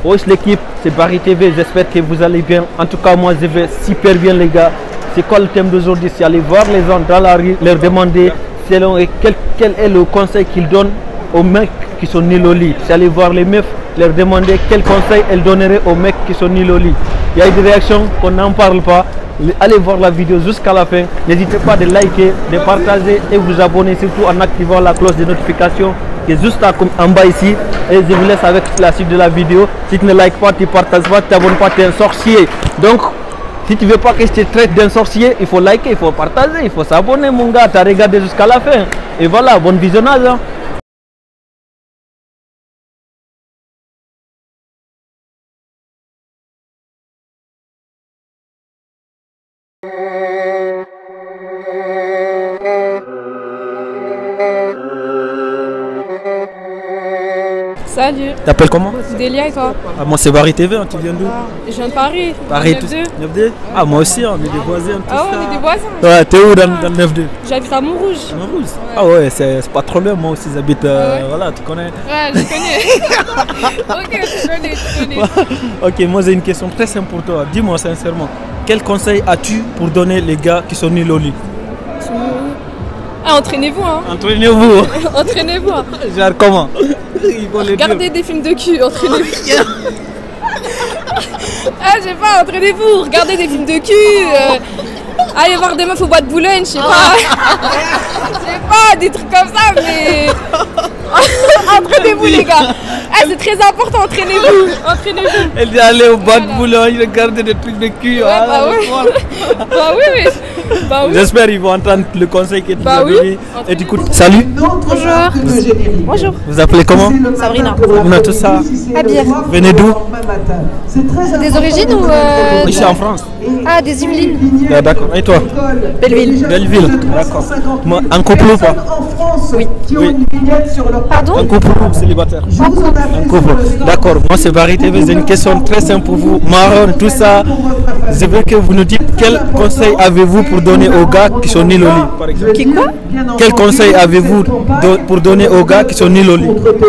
Wesh l'équipe, c'est Barry TV, j'espère que vous allez bien. En tout cas, moi je vais super bien les gars. C'est quoi le thème d'aujourd'hui? C'est aller voir les gens dans la rue, leur demander selon quel est le conseil qu'ils donnent aux mecs qui sont nuls au lit. C'est aller voir les meufs, leur demander quel conseil elles donneraient aux mecs qui sont nuls au lit. Il y a des réactions qu'on n'en parle pas. Allez voir la vidéo jusqu'à la fin. N'hésitez pas de liker, de partager et vous abonner, surtout en activant la cloche de notification qui est juste en bas ici. Et je vous laisse avec la suite de la vidéo. Si tu ne likes pas, tu ne partages pas, tu t'abonnes pas, tu es un sorcier. Donc, si tu veux pas que je te traite d'un sorcier, il faut liker, il faut partager, il faut s'abonner mon gars. Tu as regardé jusqu'à la fin. Et voilà, bon visionnage. Hein. Salut. T'appelles comment? Delia et toi? Ah, moi c'est Barry TV, hein. Tu viens d'où? Je viens de Paris. Paris, 9-2. 9-2. Ah, moi aussi, on est des voisins. Tout Ah ouais, ça. on est des voisins. Ouais, t'es où dans le 9-2? J'habite à Montrouge. Montrouge. Ouais. Ah ouais, c'est pas trop loin, moi aussi j'habite, ouais. voilà, tu connais. Ouais, je connais. Ok, je connais. Ok, moi j'ai une question très simple pour toi. Dis-moi sincèrement, quel conseil as-tu pour donner les gars qui sont nuls au lit? Ah, entraînez-vous hein. Entraînez-vous. Entraînez-vous. Genre comment? Regardez des films de cul, entraînez-vous. Ah, je sais pas, entraînez-vous, regardez des films de cul. Allez voir des meufs au bois de Boulogne, je sais pas. Je sais pas, des trucs comme ça, mais. Entraînez-vous les gars. Ah, c'est très important, entraînez-vous. Entraînez-vous. Elle dit aller au bois de Boulogne, regarder des trucs de cul. Ouais, bah ouais. Bah oui, mais. Bah oui. J'espère qu'ils vont entendre le conseil que tu as donné. Et du coup, salut. Bonjour. Bonjour. Vous appelez comment? Sabrina. Sabrina, tout ça. Abir. Vous venez d'où? Des origines ou Ici en France. Ah, des Yvelines. Ah, d'accord. Et toi? Belleville. Belleville. D'accord. En couple ou pas? Oui. Oui. Pardon? En couple ou célibataire? En couple. D'accord. Moi c'est Barry TV. J'ai une question très simple pour vous. Marron, tout ça. Je veux que vous nous dites quel conseil avez-vous pour donner aux gars qui sont nuls au lit, par exemple? Qui quoi? Quel conseil avez-vous pour donner aux gars qui sont nuls au lit?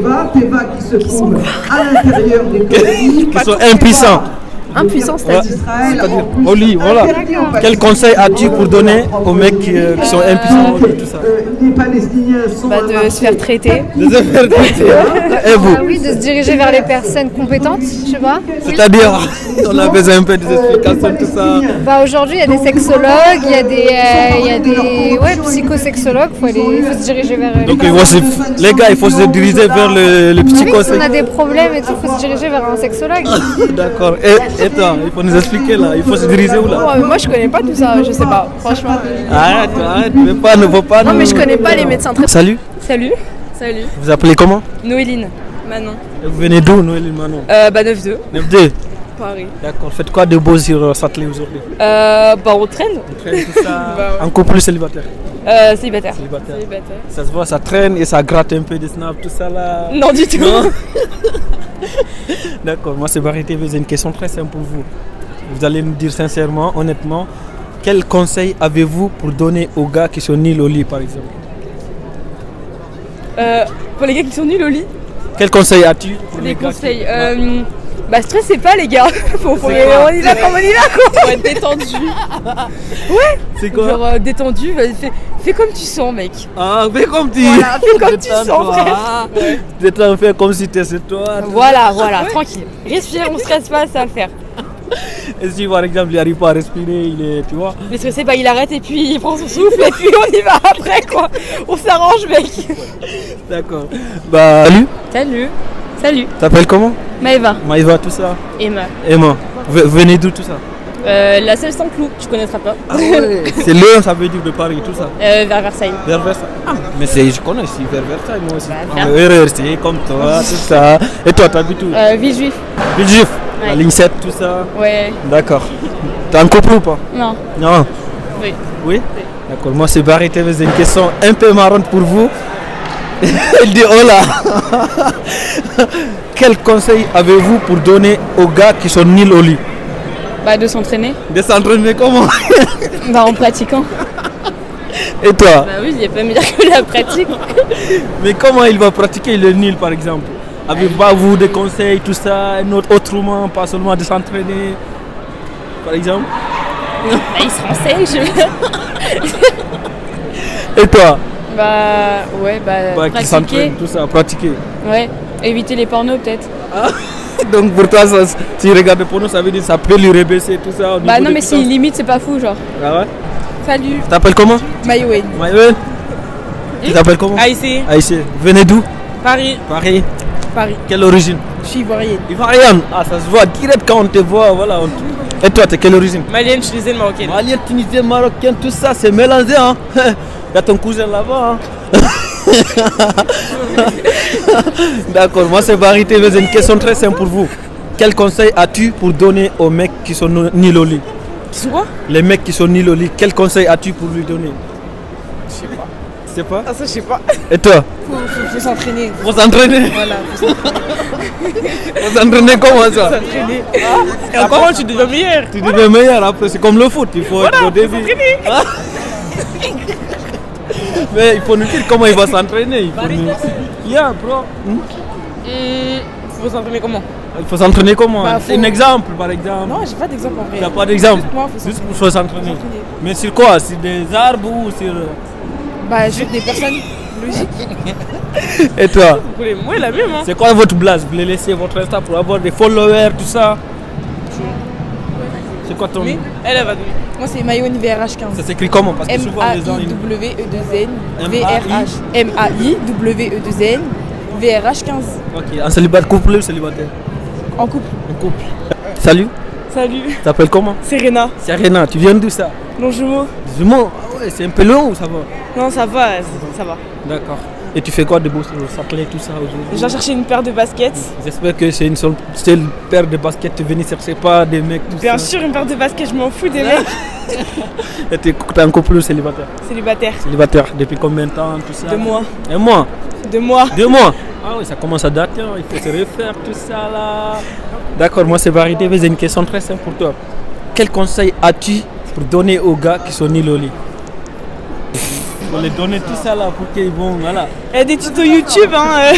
Qui sont impuissants. Impuissant, c'est-à-dire au lit, voilà. Quel conseil as-tu pour donner aux mecs qui sont impuissants au lit, tout ça? de se faire traiter. De se faire traiter. Et vous? Oui, de se diriger vers les personnes compétentes, je sais pas. C'est-à-dire, on a besoin un peu des explications, tout ça. Bah aujourd'hui, il y a des sexologues, il y a des psychosexologues, il faut se diriger vers eux. Donc les gars, il faut se diriger vers le Oui, si psychosexologue. on a des problèmes et tout, il faut se diriger vers un sexologue. D'accord. Et toi, il faut nous expliquer là, il faut se diriger où là? Moi je connais pas tout ça, je sais pas, franchement. Arrête, ne faut pas. Non mais je connais pas les médecins très. Salut. Salut. Salut. Vous appelez comment? Noéline. Manon. Et vous venez d'où, Noéline Manon? 9-2. 9-2. Paris. D'accord. Faites quoi de beau sur Satelit aujourd'hui? On traîne. On traîne tout ça. Bah ouais. En couple ou célibataire? Célibataire. Célibataire. Ça se voit, ça traîne et ça gratte un peu des snaps, tout ça là. Non du tout. Non. D'accord, moi c'est Barry TV, j'ai une question très simple pour vous. Vous allez me dire sincèrement, honnêtement, quel conseil avez-vous pour donner aux gars qui sont nuls au lit par exemple? Pour les gars qui sont nuls au lit. Quel conseil as-tu pour Des les gars conseils. Stressez pas les gars. On y va comme on y va quoi. Faut être détendu. Ouais. C'est quoi? Genre détendu, fais comme tu sens mec. Ah, fais comme tu Voilà, fais comme tu sens frère. Détends, fais comme si t'es c'est toi. Voilà, tranquille. Respire, on stresse pas, ça va le faire. Et si par exemple il n'arrive pas à respirer, il est, tu vois. Mais stressé, il arrête et puis il prend son souffle et puis on y va après quoi. On s'arrange mec. D'accord. Bah salut. Salut. T'appelles comment? Maëva. Maëva, tout ça. Emma. Emma. Vous venez d'où tout ça? La Selle sans clou, tu connaîtras pas. Ah ouais. C'est le, ça veut dire de Paris, tout ça. Vers Versailles. Vers Versailles. Ah, mais je connais aussi vers Versailles moi aussi. Bah, comme toi, tout ça. Et toi, t'habites où? Villejuif. Villejuif. Ouais. La ligne 7, tout ça. Ouais. D'accord. T'es en couple ou pas? Non. Non. Oui. Oui? D'accord. Moi c'est Barry TV, j'ai une question un peu marrante pour vous. Elle dit oh là. Quel conseil avez-vous pour donner aux gars qui sont nuls au lit? De s'entraîner. De s'entraîner comment? En pratiquant. Et toi? Oui, il n'y a pas mieux que la pratique. Mais comment il va pratiquer le nul par exemple? Avez-vous pas vous des conseils, tout ça, un autre autrement, pas seulement de s'entraîner, par exemple? Bah, il se renseigne, Et toi? Bah, ouais, Qui pratiquer. s'entraîne, tout ça, pratiquer. Ouais, éviter les pornos peut-être. Donc pour toi, ça, si regarde le porno, ça veut dire que ça peut lui rebaisser tout ça au Bah niveau non, des mais puissances. si limite, c'est pas fou, genre. Ah ouais? Salut. Tu t'appelles comment? Maïwen. Maëlle. Tu t'appelles comment? Aïssé. Aïssé. Venez d'où? Paris. Paris. Paris. Quelle origine? Je suis ivoirienne. Ivoirienne. Ah, ça se voit direct quand on te voit, voilà. Et toi, t'es quelle origine? Malienne, tunisienne, marocaine. Malien, tunisien, marocain, tout ça, c'est mélangé, hein. Il y a ton cousin là-bas, hein. D'accord, moi c'est Barry TV, j'ai une question très simple pour vous. Quel conseil as-tu pour donner aux mecs qui sont nuls au lit? Qui sont quoi? Les mecs qui sont nuls au lit, quel conseil as-tu pour lui donner? Je sais pas. Tu sais pas? Ah, ça, je sais pas. Et toi? Faut s'entraîner. Faut s'entraîner? Voilà, faut s'entraîner. Faut s'entraîner comment ça? S'entraîner. Et encore, tu deviens meilleur. Tu deviens meilleur après, c'est comme le foot, il faut être au début. Mais il faut nous dire comment il va s'entraîner. Il faut nous... Yeah, bro. Faut s'entraîner comment? Il faut s'entraîner comment? Bah, C'est un exemple par exemple. Non, j'ai pas d'exemple en vrai. Tu n'as pas d'exemple? Juste moi, faut Juste s'entraîner. pour s'entraîner. Mais sur quoi? Sur des arbres ou sur... Bah, sur des personnes logiques. Et toi? Vous voulez, moi, la même, hein. C'est quoi votre blase? Vous voulez laisser votre Insta pour avoir des followers, tout ça? C'est quoi ton... Oui, elle va donner. Moi, c'est Maïwen VRH15. Ça s'écrit comment? Parce que souvent les gens... M-A-I-W-E-2-N VRH. M-A-I-W-E-2-N VRH15. Ok, en célibataire, couple ou célibataire? En couple. En couple. Salut, Salut, tu t'appelles comment? Serena. C'est Arena, tu viens d'où ça? Bonjour. Jumeau? Ah ouais, c'est un peu long ou ça va? Non, ça va, ça va. D'accord. Et tu fais quoi de beau sur le saclé, tout ça aujourd'hui? J'ai cherché une paire de baskets. J'espère que c'est une seule paire de baskets, tu venais chercher pas des mecs, tout Bien ça. sûr, une paire de baskets, je m'en fous des mecs. Et t'es en couple ou célibataire? Célibataire. Célibataire, depuis combien de temps, tout ça? 2 mois. Un mois? 2 mois. 2 mois? Ah oui, ça commence à dater, hein. Il faut se refaire tout ça là. D'accord, moi c'est Barry TV, j'ai une question très simple pour toi. Quel conseil as-tu pour donner aux gars qui sont nuls au lit? Pour les donner tout ça là pour qu'ils vont, voilà. Il y a des tutos YouTube, hein.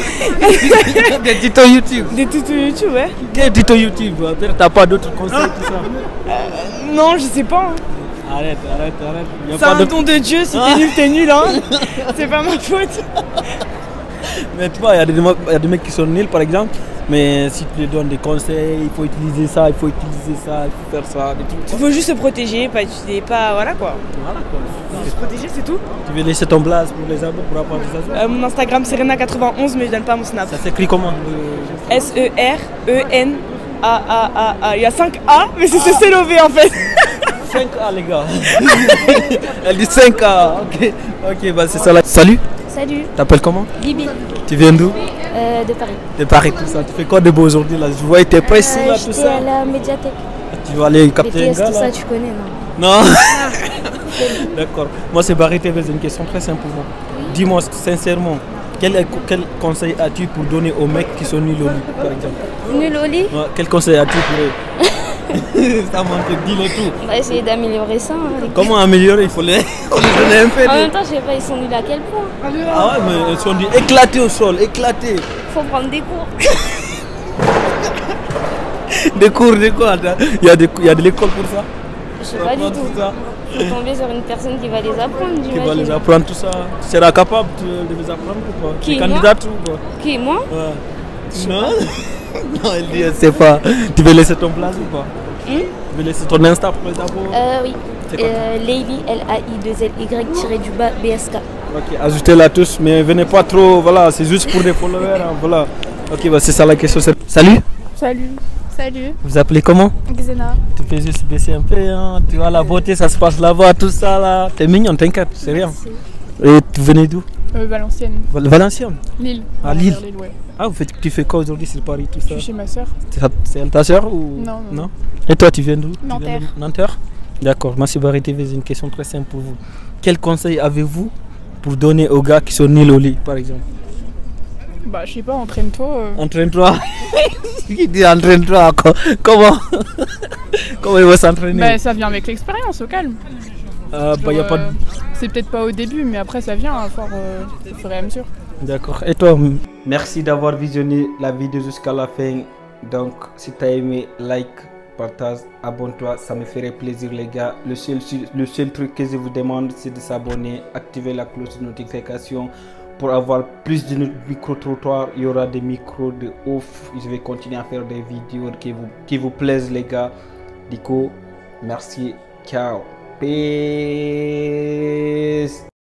Des tutos YouTube. Des tutos YouTube, ouais. Quel tuto YouTube? T'as pas d'autres conseils, tout ça? Non, je sais pas. Hein. Arrête. Y a C'est pas un d'autres- don de Dieu, si t'es nul, hein. C'est pas ma faute. Mais tu vois, il y a des mecs qui sont nuls par exemple, mais si tu leur donnes des conseils, il faut utiliser ça, il faut faire ça, des trucs. Il faut juste se protéger, pas utiliser, pas. Voilà quoi. Voilà quoi. Se protéger, c'est tout. Tu veux laisser ton blase pour les abos pour apprendre ça? Mon Instagram, Serena91, mais je donne pas mon Snap. Ça s'écrit comment? SERENAAA. Il y a 5 A, mais c'est CLOV en fait. 5A les gars. Elle dit 5A. Ok, bah c'est ça là. Salut, Salut, t'appelles comment? Bibi, Tu viens d'où? de Paris. De Paris, tout ça. Tu fais quoi de beau aujourd'hui là? Je vois tes pressés là, tout J'étais ça. à la médiathèque. Tu vas aller capter un BTS, gars tout là? ça, tu connais, non? Non. D'accord. Moi c'est Barry TV, j'ai une question très simple pour moi. Dis-moi sincèrement, quel conseil as-tu pour donner aux mecs qui sont nuls au lit, par exemple? Nul au lit, Ouais, quel conseil as-tu pour eux? Ça manque, dis-le tout. on va essayer d'améliorer ça. Hein, les gars. Comment améliorer? Il faut les donner un peu En de... même temps, je sais pas, ils sont nuls à quel point. Ah ouais, mais ils sont dit éclatés au sol, éclatés. Faut prendre des cours. Des cours de quoi? Il y a de l'école pour ça? Je sais pas du Apprendre tout. ça. Faut tomber sur une personne qui va les apprendre, Qui va les j'imagine. apprendre tout ça? Tu seras capable de les apprendre ou pas? Qui, Tu es moi candidate ou quoi? Qui, moi? Ouais. Non? Non, elle dit, elle sait pas. Tu veux laisser ton place ou pas? Tu veux laisser ton Insta pour les abos? Oui. C'est quoi? Leili, L-A-I-2-L-Y -BSK. Ok, ajoutez-la tous, mais venez pas trop, voilà, c'est juste pour des followers, hein, voilà. Ok, bah c'est ça la question. Salut, Salut. Salut. vous appelez comment? Xena. Tu peux juste baisser un peu, hein, tu vois la beauté, ça se passe là-bas, tout ça là. T'es mignon, t'inquiète, c'est rien. Et tu venais d'où? Valenciennes. Valenciennes. Lille. Ah, Lille. Vers Lille, ouais. Ah, tu fais quoi aujourd'hui sur Paris, tout ça? Je suis chez ma soeur. C'est ta soeur ou? Non. Et toi, tu viens d'où? Tu viens Nanterre. de Nanterre. D'accord, moi c'est Barry TV, j'ai une question très simple pour vous. Quel conseil avez-vous pour donner aux gars qui sont nuls au lit, par exemple? Bah, je sais pas, entraîne-toi. Entraîne-toi. Qui dit entraîne-toi? Comment? Comment il va s'entraîner? Bah, ça vient avec l'expérience, au calme. Y a pas de... C'est peut-être pas au début, mais après ça vient à fort au fur et à mesure. D'accord. Et toi? Merci d'avoir visionné la vidéo jusqu'à la fin. Donc, si tu as aimé, like, partage, abonne-toi, ça me ferait plaisir les gars. Le seul truc que je vous demande, c'est de s'abonner, activer la cloche de notification pour avoir plus de micro-trottoirs. Il y aura des micros de ouf. Je vais continuer à faire des vidéos qui vous plaisent les gars. Du coup, merci, ciao, peace.